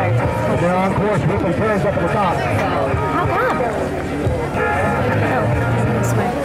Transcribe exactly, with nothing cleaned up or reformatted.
They're on course. Whitley turns up at the top. How come? Oh, this way.